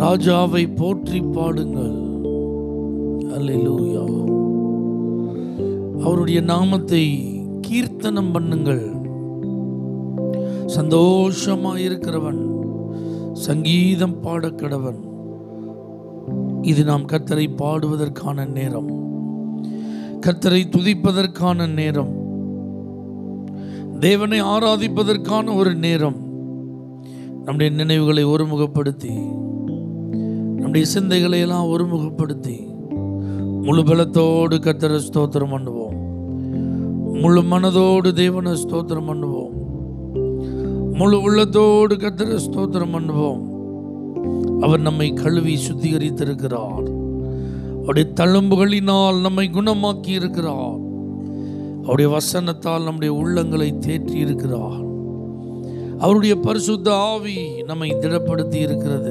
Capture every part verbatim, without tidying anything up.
ராஜாவை போற்றி பாடுங்கள். அல்லேலூயா. அவருடைய நாமத்தை கீர்த்தனம் பண்ணுங்கள். சந்தோஷமாயிருக்கிறவன் சங்கீதம் பாடக்கடவன். இது நாம் கர்த்தரை பாடுவதற்கான நேரம், கர்த்தரை துதிப்பதற்கான நேரம், தேவனை ஆராதிப்பதற்கான ஒரு நேரம். நம்முடைய நினைவுகளை ஒருமுகப்படுத்தி, நம்முடைய சிந்தைகளை எல்லாம் ஒருமுகப்படுத்தி முழு பலத்தோடு கர்த்தரை ஸ்தோத்திரம் பண்ணுவோம். முழு மனதோடு தேவனை ஸ்தோத்திரம் பண்ணுவோம். முழு உள்ளத்தோடு கர்த்தரை ஸ்தோத்திரம் பண்ணுவோம். அவர் நம்மை கழுவி சுத்திகரித்திருக்கிறார். அவருடைய தழும்புகளினால் நம்மை குணமாக்கி இருக்கிறார். அவருடைய வசனத்தால் நம்முடைய உள்ளங்களை தேற்றி இருக்கிறார். அவருடைய பரிசுத்த ஆவி நம்மை திடப்படுத்தி இருக்கிறது.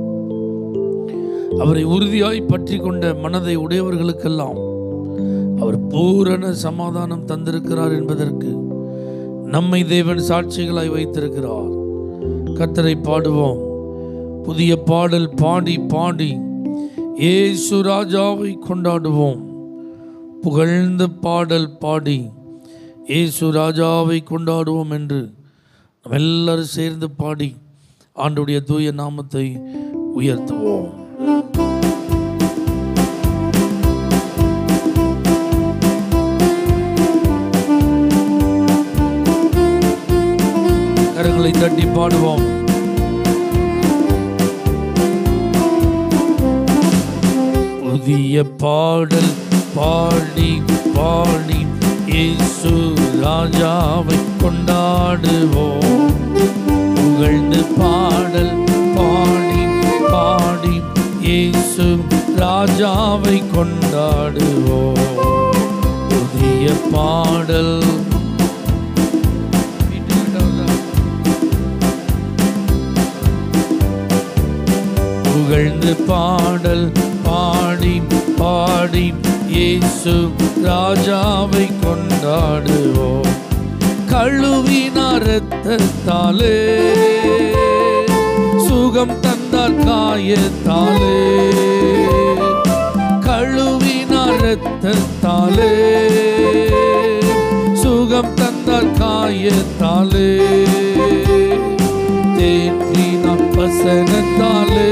அவரை உறுதியாய் பற்றி கொண்ட மனதை உடையவர்களுக்கெல்லாம் அவர் பூரண சமாதானம் தந்திருக்கிறார் என்பதற்கு நம்மை தேவன் சாட்சிகளாய் வைத்திருக்கிறார். கர்த்தரை பாடுவோம். புதிய பாடல் பாடி பாடி இயேசு ராஜாவை கொண்டாடுவோம். புகழ்ந்த பாடல் பாடி இயேசு ராஜாவை கொண்டாடுவோம் என்று நம்ம எல்லாரும் சேர்ந்து பாடி ஆண்டவருடைய தூய நாமத்தை உயர்த்துவோம். கரங்களை தட்டி பாடுவோம். புதிய பாடல் பாடி பாடி இயேசு ராஜாவை கொண்டாடுவோம். புகழ்ந்து பாடல் பாடி பாடி இயேசு ராஜாவை கொண்டாடுவோம். புதிய பாடல் புகழ்ந்து பாடல் பாடி பாடி இயேசு ராஜாவை கொண்டாடுவோம். கழுவினார் இரத்தத்தாலே, சுகம் தந்தார் காயத்தாலே. கழுவினார் இரத்தத்தாலே, சுகம் தந்தார் காயத்தாலே. தேற்றினார் வசனத்தாலே,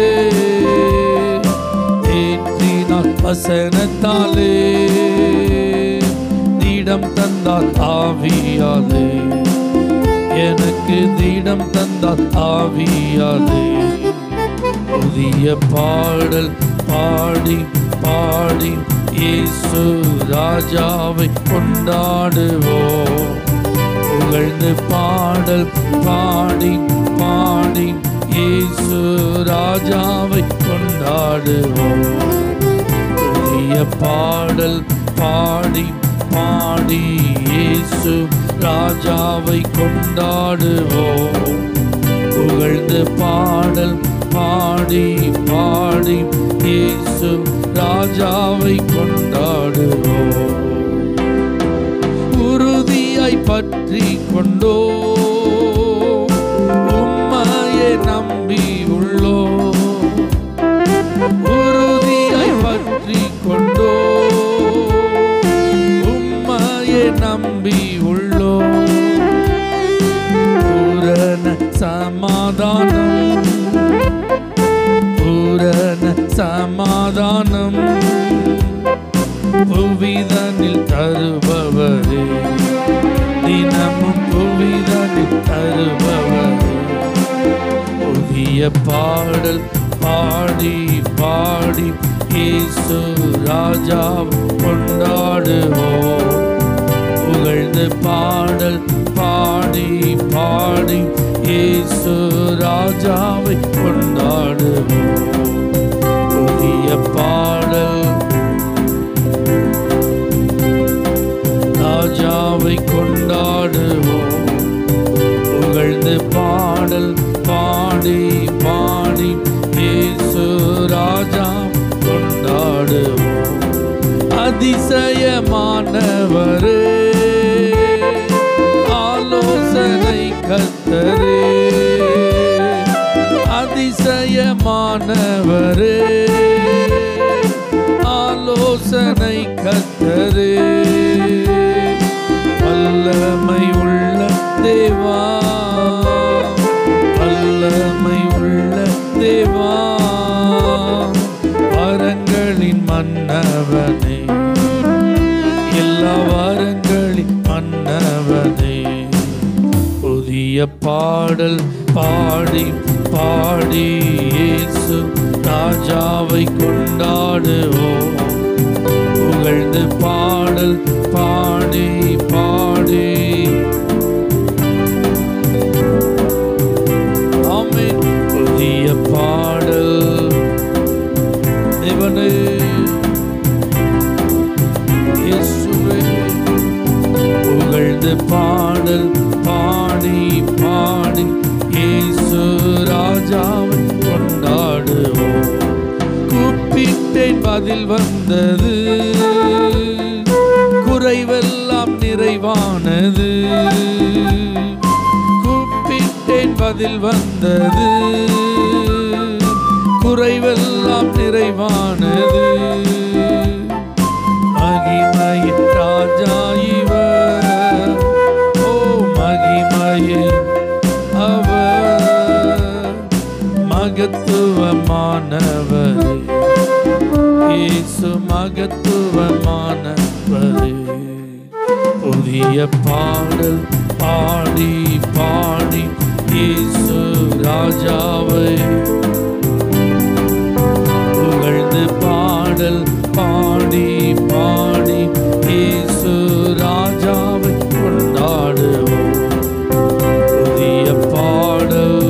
தேற்றினார் வசனத்தாலே. தீடம் தந்தார் ஆவியாலே, எனக்கு தீடம் தந்தார் ஆவியாலே. புதிய பாடல் பாடி பாடி இயேசு ராஜாவை கொண்டாடுவோம். புகழ்ந்து பாடல் பாடி பாடி இயேசு ராஜாவை கொண்டாடுவோம். புதிய பாடல் பாடி பாடி இயேசு ராஜாவை கொண்டாடுவோம். புகழ்ந்து பாடல் பாடி பாடி இயேசு ராஜாவை கொண்டாடுவோம். உறுதியாய் பற்றி கொண்டோ, உம்மையே நம்பி உள்ளோ. உறுதியாய் பற்றி கொண்டோ, உம்மையே நம்பி உள்ளோ. பூரண சமாதானம், பூரண சமாதானம் புவிதனில் தருபவரே, தினமும் புவிதனில் தருபவரே. புதிய பாடல் பாடி பாடி இயேசு ராஜா கொண்டாடுவோம். புகழ்ந்து பாடல் பாடி பாடி இயேசு ராஜாவை கொண்டாடுவோம். புதிய பாடல் ராஜாவை கொண்டாடுவோம். புகழ்ந்து பாடல் பாடி பாடி இயேசு ராஜா கொண்டாடுவோம். அதிசயமானவரே, ஆலோசனை கர்த்தரே, அதிசயமானவரே, மகத்துவமானவரே, ஆலோசனை கர்த்தரே, வல்லமை உள்ள தேவா, வல்லமை உள்ள தேவா, வரங்களின் மன்னவனே, எல்லா வரங்களின் மன்னவனே. புதிய பாடல் பாடி பாடி இயேசு ராஜாவை கொண்டாடுவோம். புகழ்ந்து பாடல் பாடி பாடி ஆமென். புதிய பாடல் தேவனே இயேசுவே, புகழ்ந்து பாடல் பாடி பாடி இயேசு ராஜாவை கொண்டாடுவோம். கூப்பிட்டேன் பதில் வந்தது, குறைவெல்லாம் நிறைவானது. கூப்பிட்டேன் பதில் வந்தது, குறைவெல்லாம் நிறைவானது. மகிமைய ராஜா இவர், ஓ மகிமைய அவர், மகத்துவமானவர் இயேசு, மகத்துவமானவர். புதிய பாடல் பாடி பாடி இயேசு ராஜாவை புகழ்ந்து பாடல் பாடி பாடி இயேசு ராஜாவை கொண்டாடுவோம். புதிய பாடல்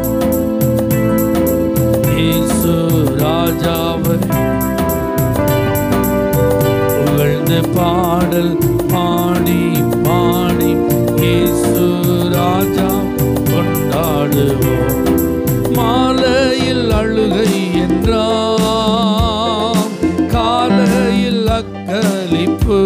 இயேசு ராஜாவை புகழ்ந்து பாடல் பாடி பாடி இயேசு ராஜா கொண்டாடுவோம். மாலையில் அழுகை என்றாம், காலையில் அக்களிப்பு.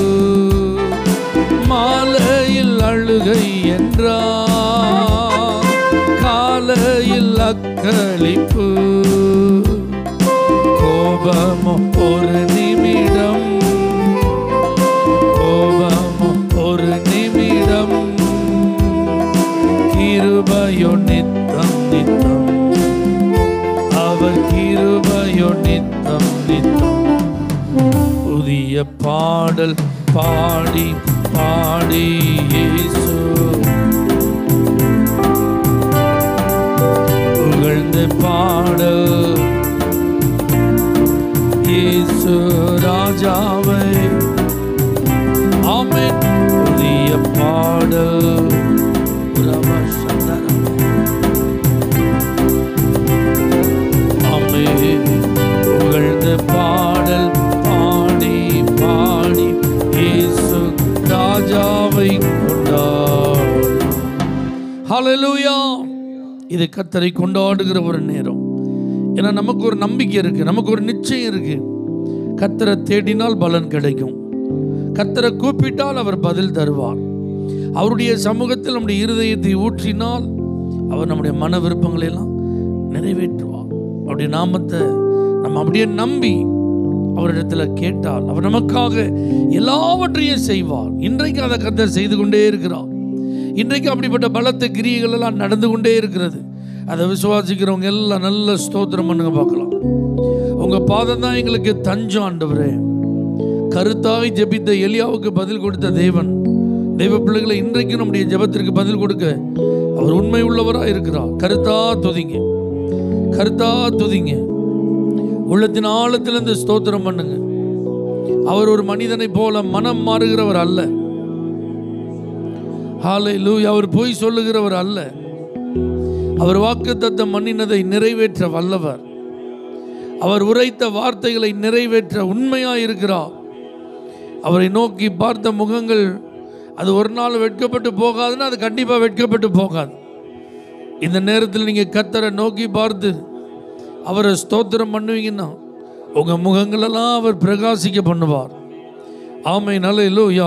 மாலையில் அழுகை என்றாம், காலையில் அக்களிப்பு. கோபமோ ஒரு நிமிடம், கோபமோ ஒரு நிமிடம், கிருபையோ நித்தம் நித்தம், அவர் கிருபையோ நித்தம் நித்தம். புதிய பாடல் பாடி பாடி இயேசு புகழ்ந்து பாடல் இயேசு ராஜாவை. ஆமென். புதிய பாடல் புகழ்ந்து பாடல் பாடி பாடி இயேசு ராஜாவை கொண்டாடு. ஹல்லேலூயா. இது கர்த்தரை கொண்டாடுகிற ஒரு நேரம். ஏன்னா நமக்கு ஒரு நம்பிக்கை இருக்கு, நமக்கு ஒரு நிச்சயம் இருக்கு. கர்த்தரை தேடினால் பலன் கிடைக்கும், கர்த்தரை கூப்பிட்டால் அவர் பதில் தருவார். அவருடைய சமூகத்தில் நம்முடைய இருதயத்தை ஊற்றினால் அவர் நம்முடைய மன விருப்பங்களை எல்லாம் நிறைவேற்றுவார். அவருடைய நாமத்தை நம்ம அப்படியே நம்பி அவரிடத்துல கேட்டால் அவர் நமக்காக எல்லாவற்றையும் செய்வார். இன்றைக்கு அதை கர்த்தர் செய்து கொண்டே இருக்கிறார். இன்றைக்கு அப்படிப்பட்ட பலத்த கிரியைகள் எல்லாம் நடந்து கொண்டே இருக்கிறது. அதை விசுவாசிக்கிறவங்க எல்லாம் நல்ல ஸ்தோத்திரம் பண்ணுங்க பார்க்கலாம். உங்க பாதம் தான் எங்களுக்கு தஞ்சம் ஆண்டவரே. கருத்தாய் ஜெபித்த எலியாவுக்கு பதில் கொடுத்த தேவன், தெய்வ பிள்ளைகளை இன்றைக்கு நம்முடைய ஜெபத்திற்கு பதில் கொடுக்க அவர் உண்மை உள்ளவராக இருக்கிறார். கருத்தா துதிங்க, கருத்தா துதிங்க, உள்ளத்தின் ஆழத்திலிருந்து ஸ்தோத்திரம் பண்ணுங்க. அவர் ஒரு மனிதனை போல மனம் மாறுகிறவர் அல்ல. ஹல்லேலூயா. அவர் பொய் சொல்லுகிறவர் அல்ல. அவர் வாக்குத்தத்தம் பண்ணினதை நிறைவேற்ற வல்லவர். அவர் உரைத்த வார்த்தைகளை நிறைவேற்ற உண்மையாக இருக்கிறார். அவரை நோக்கி பார்த்த முகங்கள் அது ஒரு நாள் வெட்கப்பட்டு போகாதுன்னா அது கண்டிப்பாக வெட்கப்பட்டு போகாது. இந்த நேரத்தில் நீங்கள் கர்த்தரை நோக்கி பார்த்து அவரை ஸ்தோத்திரம் பண்ணுவீங்கன்னா உங்கள் முகங்களெல்லாம் அவர் பிரகாசிக்க பண்ணுவார். ஆமென். ஹல்லேலூயா.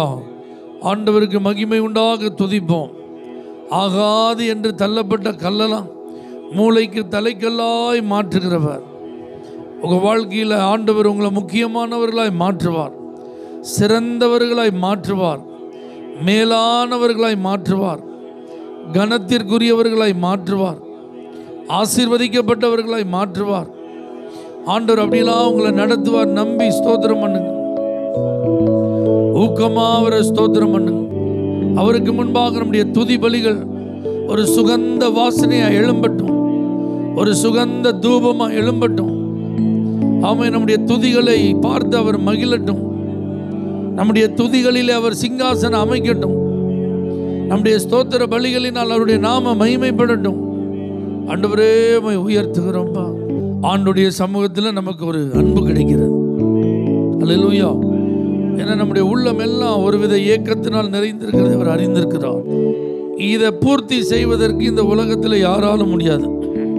ஆண்டவருக்கு மகிமை உண்டாக துதிப்போம். ஆகாது என்று தள்ளப்பட்ட கல்லெல்லாம் மூளைக்கு தலைக்கல்லாய் மாற்றுகிறவர். உங்கள் வாழ்க்கையில் ஆண்டவர் உங்களை முக்கியமானவர்களாய் மாற்றுவார், சிறந்தவர்களாய் மாற்றுவார், மேலானவர்களாய் மாற்றுவார், கனத்திற்குரியவர்களாய் மாற்றுவார், ஆசீர்வதிக்கப்பட்டவர்களாய் மாற்றுவார். ஆண்டவர் அப்படிலாம் உங்களை நடத்துவார். நம்பி ஸ்தோத்திரம் பண்ணுங்க, ஊக்கமா அவரை ஸ்தோத்திரம் பண்ணுங்க. அவருக்கு முன்பாக நம்முடைய துதி பலிகள் ஒரு சுகந்த வாசனையா எழும்பட்டும், ஒரு சுகந்த தூபமா எழும்பட்டும். ஆமை, நம்முடைய துதிகளை பார்த்து அவர் மகிழட்டும், நம்முடைய துதிகளிலே அவர் சிங்காசனம் அமைக்கட்டும், நம்முடைய ஸ்தோத்திர பலிகளினால் அவருடைய நாம மகிமைப்படட்டும். ஆண்டவரே உயர்த்துகிறோம்பா. ஆண்டுடைய சமூகத்தில் நமக்கு ஒரு அன்பு கிடைக்கிறது. அல்லேலூயா. ஏன்னா நம்முடைய உள்ளம் எல்லாம் ஒருவித ஏக்கத்தினால் நிறைந்திருக்கிறது அவர் அறிந்திருக்கிறார். இதை பூர்த்தி செய்வதற்கு இந்த உலகத்தில் யாராலும் முடியாது.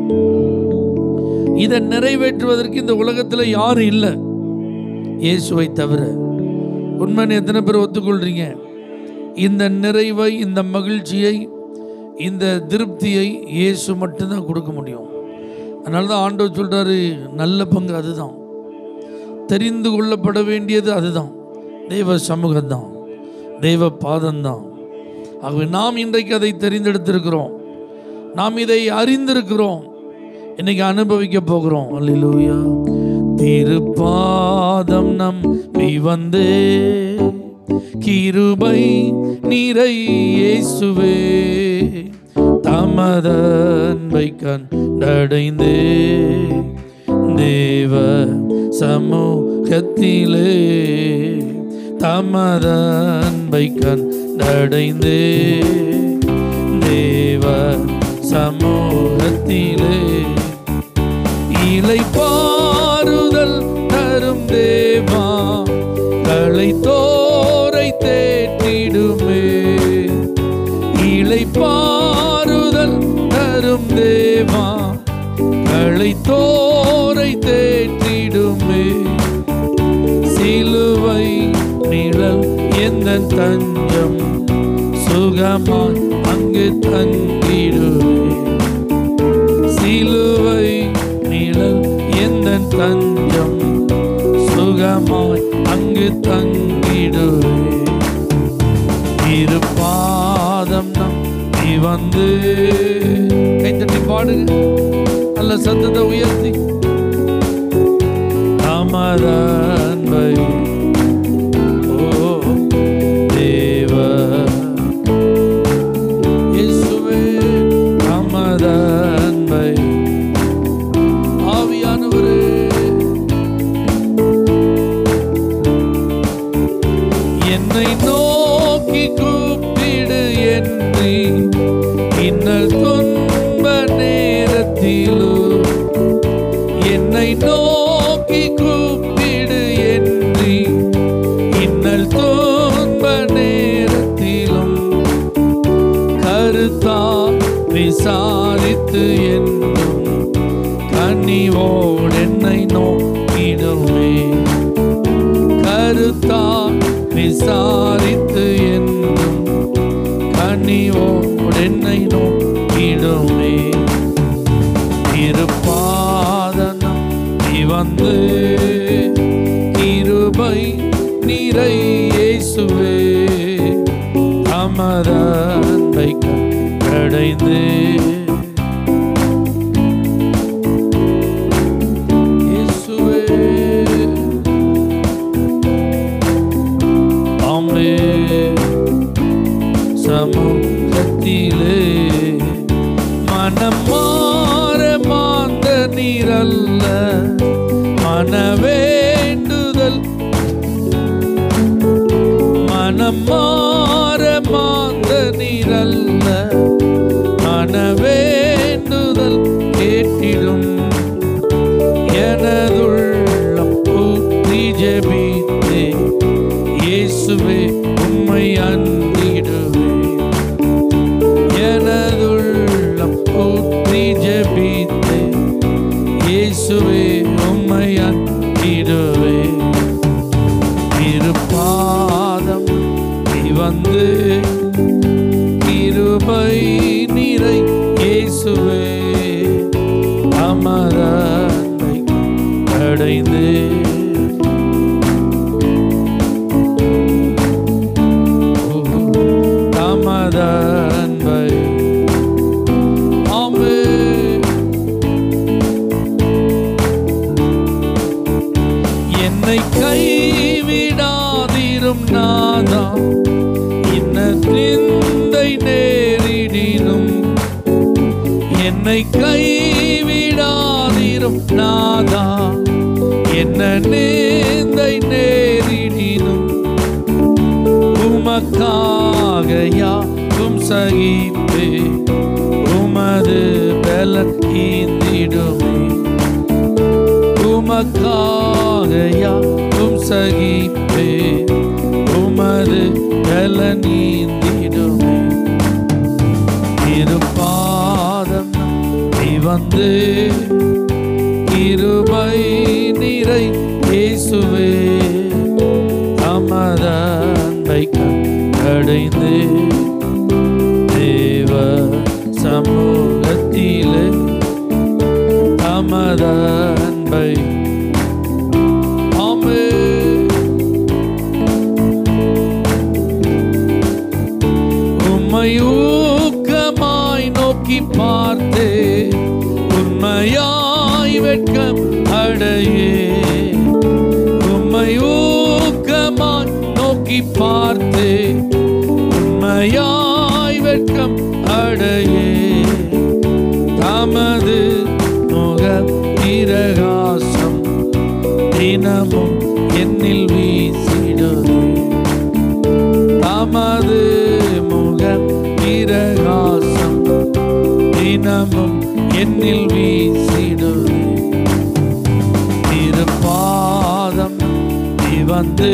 இதை நிறைவேற்றுவதற்கு இந்த உலகத்தில் யாரும் இல்லை, இயேசுவை தவிர. உண்மையை எத்தனை பேர் ஒத்துக்கொள்றீங்க? இந்த நிறைவை, இந்த மகிழ்ச்சியை, இந்த திருப்தியை இயேசு மட்டும்தான் கொடுக்க முடியும். அதனால தான் ஆண்டவர் சொல்றாரு, நல்ல பங்கு அதுதான், தெரிந்து கொள்ளப்பட வேண்டியது அதுதான், தெய்வ சமூகம்தான், தெய்வ பாதம்தான். ஆகவே நாம் இன்றைக்கு அதை தெரிந்தெடுத்திருக்கிறோம், நாம் இதை அறிந்திருக்கிறோம், இன்னைக்கு அனுபவிக்க போகிறோம். அல்லேலூயா. திருப்பாதம் நம்பி வந்தே, கிருபை நிறை இயேசுவே, தமது அன்பை கண்டடைந்தே, தேவ சமூகத்திலே தமது அன்பை கண்டடைந்தே, தேவ சமூகத்திலே இளைப்பாறுதல் தரும் தேவா, களைத்தோரை தேற்றிடுமே. இளைப்பாறுதல் தரும் தேவா, களைத்தோரை தேற்றிடுமே. சிலுவை நிழல் எந்த தஞ்சம், சுகமாய் அங்கு தங்கிடுவே. சிலுவை நிழல் எந்த தஞ்சம், சுகமாய் அங்கு தங்கிடுவே. இருப்பாதம் நம்பி வந்து, கைத்தட்டி பாடுங்க, நல்ல சத்தத்தை உயர்த்தி. தமது அன்பை, ஓ தேவ இயேசுவே, தமது அன்பை, ஆவியானவரே, என்னை நோக்கி கூப்பிடு என்று இன்னல் துன்ப நேரத்திலும், என்னை நோக்கி கூப்பிடு என்று இன்னல் துன்ப நேரத்திலும், கருத்தா விசாரித்து என்றும் கனிவோடு என்னை நோக்கிடுமே. கருத்தா விசாரித்து என்றும் கனிவோடு என்னை நோக்கிடுமே. இருப்பாதனம் வந்து, கிருபை நிறை இயேசுவே, தமது அன்பை கண்டடைந்தே. இயேசுவே ஆமே, சமூகத்திலே மனம் மாற மாந்த நீரல்ல, மனவேண்டுதல், மனம் மாற மாந்த நீரல்ல, மனவேண்டுதல் கேட்டிடும். எனதுள்ளம் ஊற்றி ஜெபித்தே, இயேசுவே உம்மை அன்பிடுவே. எனதுள்ளம் ஊற்றி ஜெபித்தே, இயேசுவே உம்மை அன்பிடுவே. இருப்பாதம் என்னை கைவிடாதிரும் நாதா, இன்ன நிந்தை நேரிடினும் என்னை கைவிடாதிரும் நாதா, என்ன நிந்தை நேரிடினும் உமக்காக யாவும் சகிப்பே, உமது பலன் ஈந்திடுமே. உமக்காக யாவும் சகிப்பே, உமது பலன் ஈந்திடுமே. இருபாதம் நீ வந்து கிருபை நிறை இயேசுவே, தமது அன்பை கண்டடைந்து தேவ சமூகத்திலே தமது அன்பை உம்மை ஊக்கமாய் நோக்கி பார்த்தே, உண்மையாய் வெட்கம் அடையே. உம்மை ஊக்கமாய் நோக்கி பார்த்தே, உண்மையாய் வெட்கம் அடையே. தமது முக பிரகாசம் தினமும் என்னில் வீசிடுவே. தமது முக பிரகாசம் தினமும் என்னில் வீசிடுவே. திருப்பாதம் நீ வந்து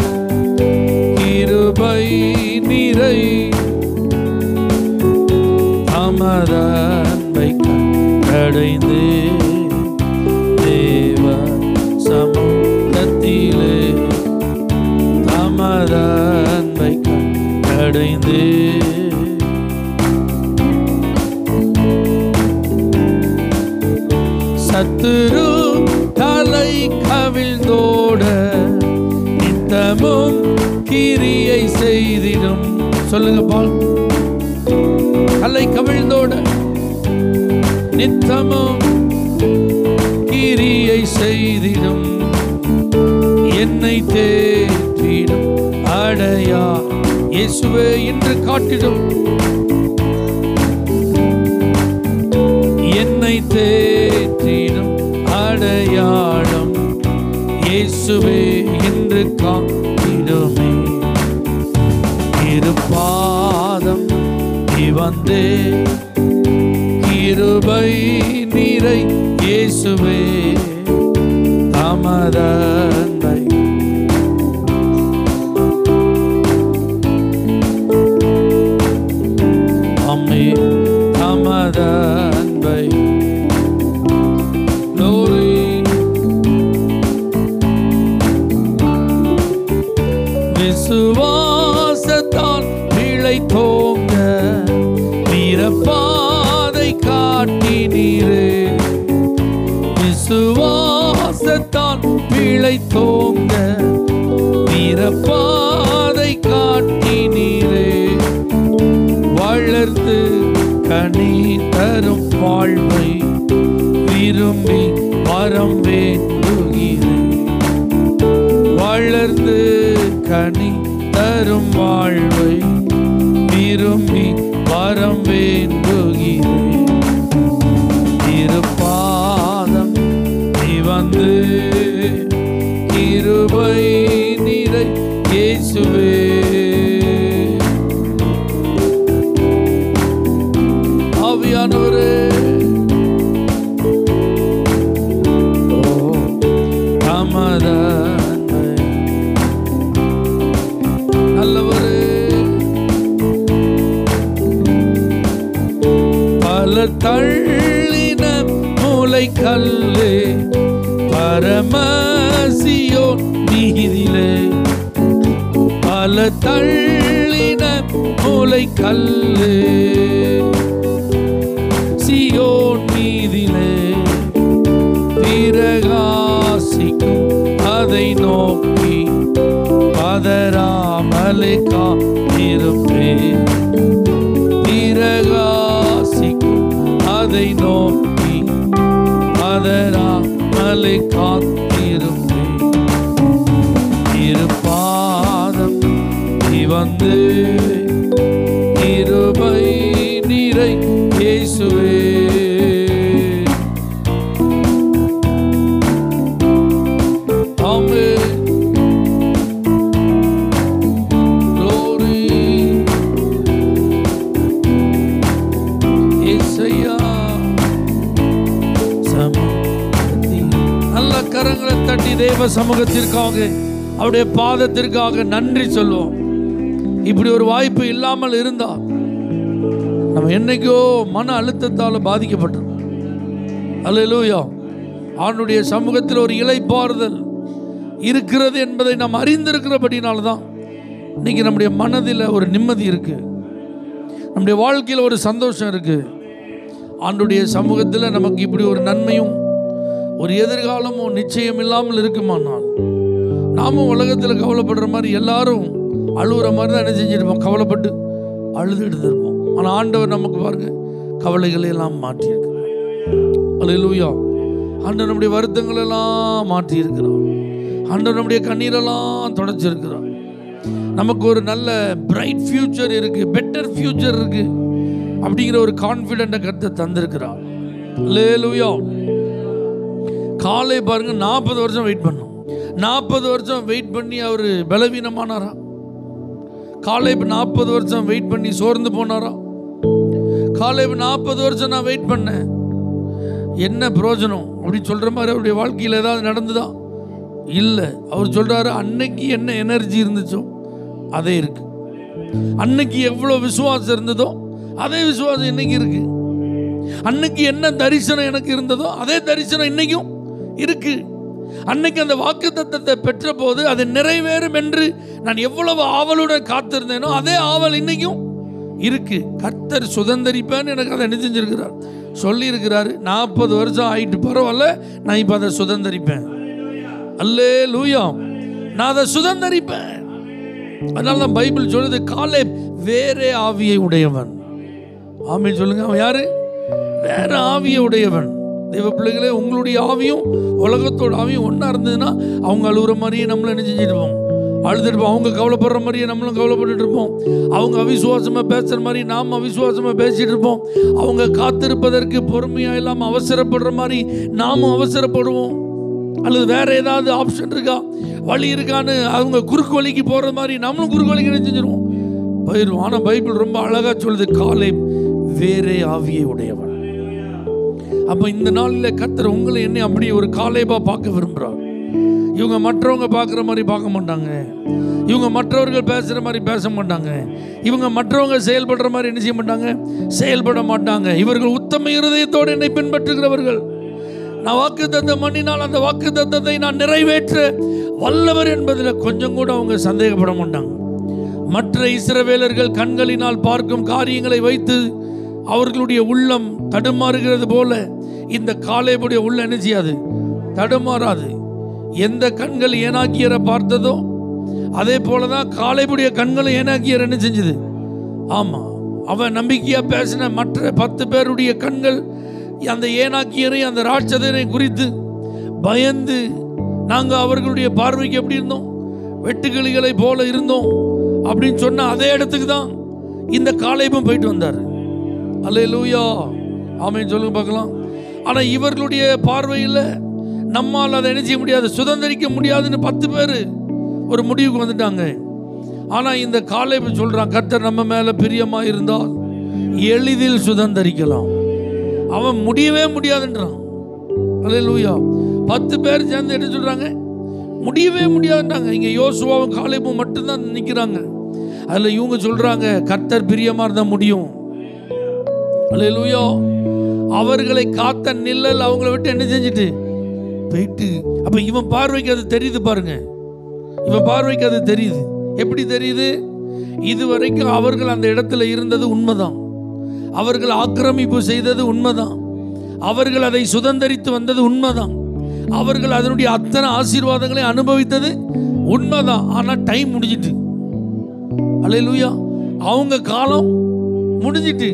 கிருபை நிறை தமது அன்பை கண்டடைந்து தேவ சமூகத்திலே தமது அன்பை கண்டடைந்து சத்துரு தலை கவிழ்ந்தோட நித்தமும் கிரியை செய்திடும். சொல்லுங்க பால். தலை கவிழ்ந்தோட நித்தமும் கிரியை செய்திடும். என்னை தேற்றிடும் அடையா இயேசுவே என்று காட்டிடும். என்னை தேற்றிடும் அடையாளம் இயேசுவே என்று காட்டிடுமே. இருபாதம் நீ வந்தே கிருபை நிறை இயேசுவே, தமது அன்பை அம்மே தமது அன்பை விசுவாசத்தால் பிழைத்தோங்க வீரப்பாதை காட்டினீரே. விசுவாசத்தால் பிழைத்தோங்க வீரப்பாதை காட்டினீரே. வளர்த்து கனி தரும் வாழ்வை விரும்பி வரம் வேண்டுகிறேன். வளர்ந்து கனி தரும் வாழ்வை விரும்பி வரம் வேண்டுகிறேன். இருபாதம் நீ வந்து கிருபை நிறை இயேசுவே. ஆவியானவரே தமது அன்பை நல்லவரே. பல தள்ளின மூளை கல்லே பரமசியோன் நீதிலே. பல தள்ளின மூளை கல்லே சியோன் நீதிலே. பிரகாசிக்கும் அதை நோக்கி பதறாமலே காத்திருப்பேன். பிரகாசிக்கும் அதை நோக்கி பதறாமலே காத்திருப்பேன். வந்து கிருபை நீரை இயேசுவே. ஆமென். glory இயேசுயா. சமூகத்தில் நல்ல கரங்களை தட்டி தேவ சமூகத்திற்காக அவருடைய பாதத்திற்காக நன்றி சொல்லுவோம். இப்படி ஒரு வாய்ப்பு இல்லாமல் இருந்தால் நம்ம என்னைக்கோ மன அழுத்தத்தால் பாதிக்கப்பட்டோம். அல்லேலூயா. ஆண்டுடைய சமூகத்தில் ஒரு இளைப்பாறுதல் இருக்கிறது என்பதை நாம் அறிந்திருக்கிறபடினால்தான் இன்னைக்கு நம்முடைய மனதில் ஒரு நிம்மதி இருக்கு, நம்முடைய வாழ்க்கையில் ஒரு சந்தோஷம் இருக்கு. ஆண்டுடைய சமூகத்தில் நமக்கு இப்படி ஒரு நன்மையும் ஒரு எதிர்காலமும் நிச்சயம் இல்லாமல் இருக்குமானால் நாமும் உலகத்தில் கவலைப்படுற மாதிரி எல்லாரும் அழுகிற மாதிரி தான் என்ன செஞ்சிருப்போம், கவலைப்பட்டு அழுதுட்டு இருப்போம். ஆனால் ஆண்டவர் நமக்கு பாருங்க கவலைகளை எல்லாம் மாற்றியிருக்கிறார். அல்லேலூயா. ஆண்டவர் நம்முடைய வருத்தங்கள் எல்லாம் மாற்றி இருக்கிறார். ஆண்டவர் நம்முடைய கண்ணீரெல்லாம் தொடச்சிருக்கிறார். நமக்கு ஒரு நல்ல பிரைட் ஃபியூச்சர் இருக்கு, பெட்டர் ஃபியூச்சர் இருக்கு அப்படிங்கிற ஒரு கான்ஃபிடென்ட்டை கருத்தை தந்திருக்கிறார். அல்லேலூயா. காலை பாருங்க நாற்பது வருஷம் வெயிட் பண்ணோம். நாற்பது வருஷம் வெயிட் பண்ணி அவர் பலவீனமானாரா? காலை நாற்பது வருஷம் வெயிட் பண்ணி சோர்ந்து போனாரா? காலை நாற்பது வருஷம் நான் வெயிட் பண்ணேன், என்ன பிரயோஜனம் அப்படின்னு சொல்ற மாதிரி அவருடைய வாழ்க்கையில் ஏதாவது நடந்துதா? இல்லை. அவர் சொல்றாரு, அன்னைக்கு என்ன எனர்ஜி இருந்துச்சோ அதே இருக்கு. அன்னைக்கு எவ்வளோ விசுவாசம் இருந்ததோ அதே விசுவாசம் இன்னைக்கு இருக்கு. அன்னைக்கு என்ன தரிசனம் எனக்கு இருந்ததோ அதே தரிசனம் இன்னைக்கும் இருக்கு. அன்னைக்கு அந்த வாக்கு தத்தத்தை பெற்ற போது அது நிறைவேறும் என்று நான் எவ்வளவு ஆவலுடன் காத்திருந்தேனோ அதே ஆவல் இன்னைக்கும் இருக்கு. கர்த்தர் சுதந்தரிப்பேன்னு எனக்கு அதை நினைஞ்சிருக்கிறார், சொல்லி இருக்கிறாரு. நாற்பது வருஷம் ஆயிட்டு பரவாயில்ல, நான் இப்ப அதை சுதந்தரிப்பேன். அல்லேலூயா. நான் அதை சுதந்தரிப்பேன். அதனால தான் பைபிள் சொல்லுது, காலேப் வேறே ஆவியை உடையவன். ஆமென் சொல்லுங்க. அவன் யாரு? வேற ஆவியை உடையவன். தெய்வ பிள்ளைகளே, உங்களுடைய ஆவியும் உலகத்தோட ஆவியும் ஒன்றா இருந்ததுன்னா அவங்க அழுகுற மாதிரியே நம்மளும் என்ன செஞ்சுட்டு இருப்போம், அழுதுட்டு இருப்போம். அவங்க கவலைப்படுற மாதிரியே நம்மளும் கவலைப்பட்டு இருப்போம். அவங்க அவிசுவாசமாக பேசுகிற மாதிரி நாம் அவிசுவாசமாக பேசிகிட்டு இருப்போம். அவங்க காத்திருப்பதற்கு பொறுமையாக இல்லாமல் அவசரப்படுற மாதிரி நாமும் அவசரப்படுவோம். அல்லது வேற ஏதாவது ஆப்ஷன் இருக்கா, வழி இருக்கான்னு அவங்க குறுக்கு வழிக்கு போகிற மாதிரி நம்மளும் குறுக்கு வழிக்கு என்ன செஞ்சிருவோம், போயிடுவோம். ஆனால் பைபிள் ரொம்ப அழகாக சொல்லுது, காலேப் வேறே ஆவியை உடையவன். அப்போ இந்த நாளில் கர்த்தர் உங்களை என்ன அப்படி ஒரு காலேபா பார்க்க விரும்புகிறார். இவங்க மற்றவங்க பார்க்குற மாதிரி பார்க்க மாட்டாங்க, இவங்க மற்றவர்கள் பேசுகிற மாதிரி பேச மாட்டாங்க, இவங்க மற்றவங்க செயல்படுற மாதிரி என்ன செய்ய மாட்டாங்க, செயல்பட மாட்டாங்க. இவர்கள் உத்தம இருதயத்தோடு என்னை பின்பற்றுகிறவர்கள். நான் வாக்கு தத்தம் பண்ணினால் அந்த வாக்கு தத்தத்தை நான் நிறைவேற்ற வல்லவர் என்பதில் கொஞ்சம் கூட அவங்க சந்தேகப்பட மாட்டாங்க. மற்ற இஸ்ரவேலர்கள் கண்களினால் பார்க்கும் காரியங்களை வைத்து அவர்களுடைய உள்ளம் தடுமாறுகிறது போல இந்த காலேபுடைய உள்ள என்ன செய்யாது, தடுமாறாது. எந்த கண்கள் ஏனாக்கியரை பார்த்ததோ அதே போலதான் காலேபுடைய கண்களை ஏனாக்கியர் என்ன செஞ்சது. ஆமா, அவன் நம்பிக்கையா பேசின மற்ற பத்து பேருடைய கண்கள் அந்த ஏனாக்கியரை அந்த ராட்சதனை குறித்து பயந்து, நாங்க அவர்களுடைய பார்வைக்கு எப்படி இருந்தோம், வெட்டுக்கிளிகளை போல இருந்தோம் அப்படின்னு சொன்ன அதே இடத்துக்கு தான் இந்த காலேபும் போயிட்டு வந்தார். அல்லேலூயா. ஆமென் சொல்லுங்க பார்க்கலாம். ஆனா இவர்களுடைய பார்வையில் நம்மால் அதை என்ன செய்ய முடியாது, சுதந்திரிக்க முடியாதுன்னு பத்து பேர் ஒரு முடிவுக்கு வந்துட்டாங்க. ஆனா இந்த காலேபு சொல்றான், கர்த்தர் நம்ம மேல பிரியமா இருந்தால் எளிதில் சுதந்திரிக்கலாம். அவன் முடியவே முடியாதுன்றான். அல்லேலூயா. பத்து பேர் சேர்ந்து என்ன சொல்றாங்க, முடியவே முடியாதுன்றாங்க. இங்க யோசுவாவும் காலேபும் மட்டும்தான் நிற்கிறாங்க. அதுல இவங்க சொல்றாங்க, கர்த்தர் பிரியமா இருந்தா முடியும். அல்லேலூயா. அவர்களை காத்த நிழல் அவங்கள விட்டு என்ன செஞ்சுட்டு போயிட்டு. அப்ப இவன் பார்வைக்கு அது தெரியுது பாருங்க, இவன் பார்வைக்கு அது தெரியுது. எப்படி தெரியுது? இதுவரைக்கும் அவர்கள் அந்த இடத்துல இருந்தது உண்மைதான், அவர்கள் ஆக்கிரமிப்பு செய்தது உண்மைதான், அவர்கள் அதை சுதந்திரித்து வந்தது உண்மைதான், அவர்கள் அதனுடைய அத்தனை ஆசீர்வாதங்களை அனுபவித்தது உண்மைதான். ஆனா டைம் முடிஞ்சிட்டு. அல்லேலூயா. அவங்க காலம் முடிஞ்சிட்டு.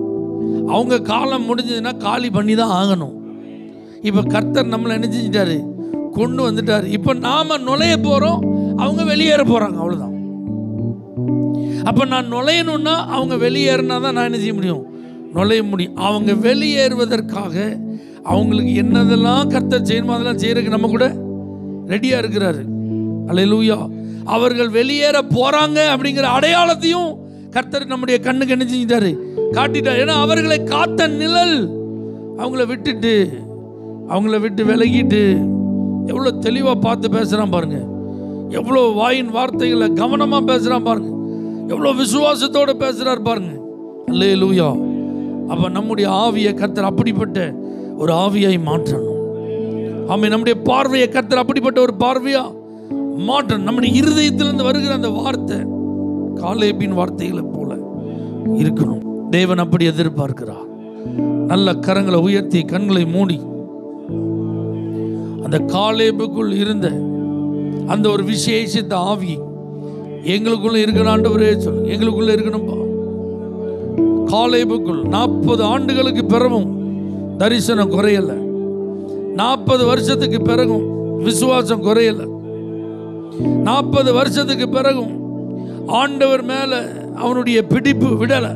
அவங்க காலம் முடிஞ்சதுன்னா காலி பண்ணி தான் ஆகணும். இப்ப கர்த்தர் நம்மளை என்ன செஞ்சிட்டாரு, கொண்டு வந்துட்டாரு. இப்ப நாம நுழைய போறோம், அவங்க வெளியேற போறாங்க. அவ்வளவுதான். அப்போ நான் நுழையணும்னா அவங்க வெளியேறினா தான் நான் என்ன செய்ய முடியும், நுழைய முடியும். அவங்க வெளியேறுவதற்காக அவங்களுக்கு என்னதெல்லாம் கர்த்தர் செய்யணுமோ அதெல்லாம் செய்யறதுக்கு நம்ம கூட ரெடியாக இருக்கிறாரு. அல்லேலூயா. அவர்கள் வெளியேற போறாங்க அப்படிங்கிற அடையாளத்தையும் கர்த்தர் நம்முடைய கண்ணுக்கு என்ன செஞ்சிட்டாரு, காட்டிட்டார். ஏன்னா அவர்களை காத்த நிழல் அவங்கள விட்டுட்டு அவங்கள விட்டு விலகிட்டு எவ்வளோ தெளிவாக பார்த்து பேசுகிறான் பாருங்க, எவ்வளோ வாயின் வார்த்தைகளை கவனமாக பேசுகிறான் பாருங்க, எவ்வளோ விசுவாசத்தோடு பேசுகிறார் பாருங்க. அல்லேலூயா. அப்போ நம்முடைய ஆவியை கர்த்தர் அப்படிப்பட்ட ஒரு ஆவியாய் மாற்றணும். ஆமாம், நம்முடைய பார்வையை கர்த்தர் அப்படிப்பட்ட ஒரு பார்வையா மாற்றணும். நம்முடைய இருதயத்திலிருந்து வருகிற அந்த வார்த்தை காலேபின் வார்த்தைகளை போல இருக்கணும். தேவன் அப்படி எதிர்பார்க்கிறார். நல்ல கரங்களை உயர்த்தி கண்களை மூடி அந்த காலேபுக்குள் இருந்த அந்த ஒரு விசேஷித்த ஆவி எங்களுக்குள்ள இருக்கணும். ஆண்டவரே சொல்லு, எங்களுக்குள்ள இருக்கணும்பா. காலேபுக்குள் நாற்பது ஆண்டுகளுக்கு பிறகும் தரிசனம் குறையல, நாற்பது வருஷத்துக்கு பிறகும் விசுவாசம் குறையல, நாற்பது வருஷத்துக்கு பிறகும் ஆண்டவர் மேல அவனுடைய பிடிப்பு விடல.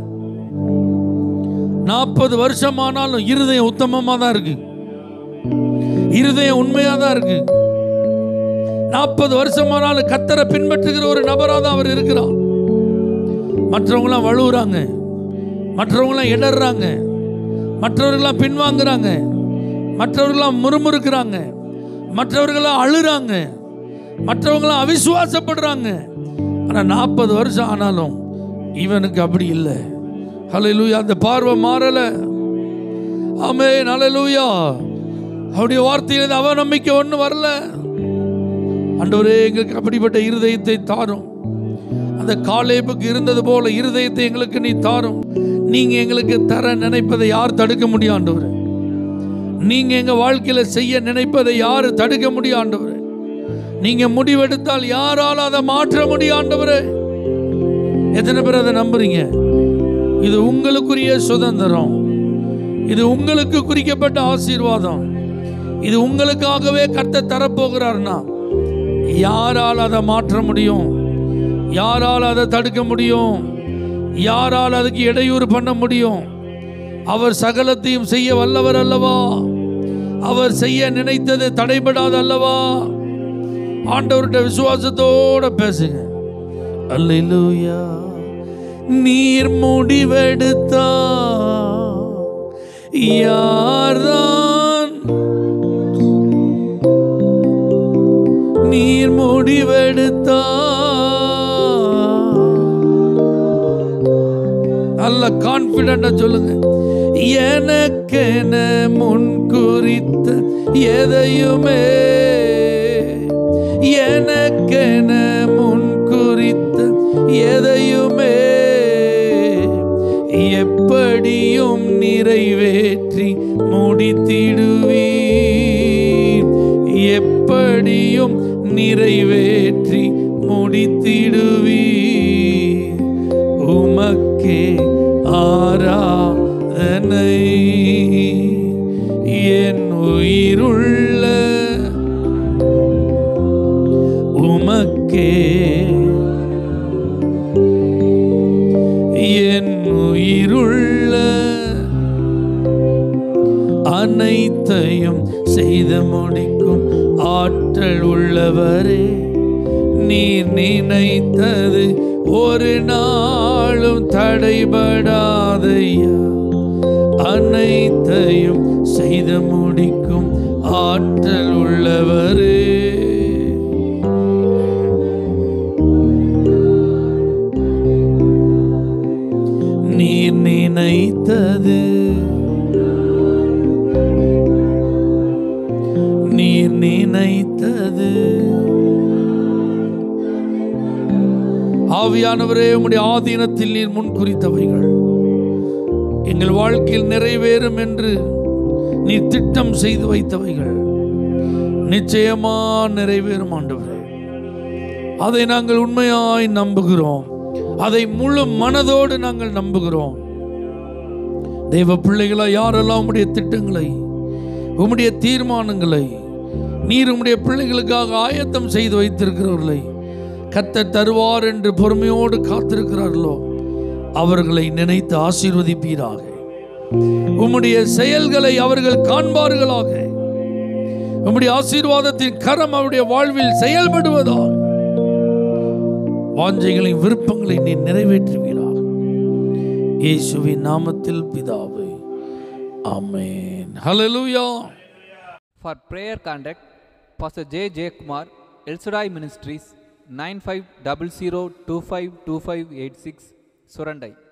நாற்பது வருஷமானாலும் இருதயம் உத்தமமா தான் இருக்கு, இருதயம் உண்மையா தான் இருக்கு. நாற்பது வருஷமானாலும் கர்த்தரை பின்பற்றுகிற ஒரு நபராக தான் அவர் இருக்கிறார். மற்றவங்களாம் வழுவுறாங்க, மற்றவங்களாம் இடறாங்க, மற்றவர்களாம் பின்வாங்குறாங்க, மற்றவர்களாம் முறுமுறுக்கிறாங்க, மற்றவர்களாம் அழுறாங்க, மற்றவங்களாம் அவிசுவாசப்படுறாங்க. ஆனால் நாற்பது வருஷம் ஆனாலும் இவனுக்கு அப்படி இல்லை. ஹல்லேலூயா. அந்த பார்வை மாறல. ஆமென். ஹல்லேலூயா. அவருடைய வார்த்தையில் அவ நம்பிக்கை ஒன்றும் வரல. ஆண்டவரே, எங்களுக்கு அப்படிப்பட்ட இருதயத்தை தாரும். அந்த காலேபுக்கு இருந்தது போல இருதயத்தை எங்களுக்கு நீ தாரும். நீங்க எங்களுக்கு தர நினைப்பதை யார் தடுக்க முடியும் ஆண்டவரே? நீங்க எங்க வாழ்க்கையில செய்ய நினைப்பதை யார் தடுக்க முடியும் ஆண்டவரே? நீங்க முடிவெடுத்தால் யாரால் அதை மாற்ற முடியும் ஆண்டவரே? எத்தனை பேர் அதை நம்புறீங்க? இது உங்களுக்குரிய சுதந்திரம், இது உங்களுக்கு குறிக்கப்பட்ட ஆசீர்வாதம், இது உங்களுக்காகவே கர்த்தர் தரப்போகிறார்னா யாரால் அதை மாற்ற முடியும்? யாரால் அதை தடுக்க முடியும்? யாரால் அதுக்கு இடையூறு பண்ண முடியும்? அவர் சகலத்தையும் செய்ய வல்லவர் அல்லவா? அவர் செய்ய நினைத்தது தடைபடாது அல்லவா? ஆண்டவருடைய விசுவாசத்தோட பேசுங்க. அல்லேலூயா. நீர் முடிவெடுத்தா யார்தான், நீர் முடிவெடுத்தா நல்ல கான்பிடண்டா சொல்லுங்க. எனக்கென முன் குறித்த எதையுமே, எனக்கென முன் குறித்த எதையுமே எப்படியும் நிறைவேற்றி முடித்திடுவீர், எப்படியும் நிறைவேற்றி முடித்திடுவீர். உமக்கே ஆராதனை என் உயிருள்ள உமக்கே, என் உயிருள்ள அனைத்தையும் செய்து முடிக்கும் ஆற்றல் உள்ளவரே, நீர் நினைத்தது ஒரு நாளும் தடைபடாதையா, அனைத்தையும் செய்து முடிக்கும் ஆற்றல் உள்ளவரே. நீர் நினைத்தது, நீர் நினைத்தது. ஆவியானவரே, உம்முடைய ஆதீனத்தில் நீர் முன் குறித்தவைகள் எங்கள் வாழ்க்கையில் நிறைவேறும் என்று நீர் திட்டம் செய்து வைத்தவைகள் நிச்சயமா நிறைவேறும் ஆண்டவரே. அதை நாங்கள் உண்மையாய் நம்புகிறோம், அதை முழு மனதோடு நாங்கள் நம்புகிறோம். தெய்வ பிள்ளைகளா, யாரெல்லாம் உம்முடைய திட்டங்களை, உம்முடைய தீர்மானங்களை நீர் உம்முடைய பிள்ளைகளுக்காக ஆயத்தம் செய்து வைத்திருக்கிறவர்களை கர்த்தர் தருவார் என்று பொறுமையோடு காத்திருக்கிறார்களோ அவர்களை நினைத்து ஆசீர்வதிப்பீராக. உம்முடைய செயல்களை அவர்கள் காண்பார்களாக. உம்முடைய ஆசீர்வாதத்தின் கரம் அவருடைய வாழ்வில் செயல்படுவதால் வாஞ்சைகளின் விருப்பங்களை நீ நிறைவேற்றுவீராக. இயேசுவின் நாமத்தில் பிதாவே, ஆமென். ஹல்லேலூயா. For prayer contact, Pastor J. J. Kumar, El Shaddai Ministries, nine five zero zero two five two five eight six, Surandai.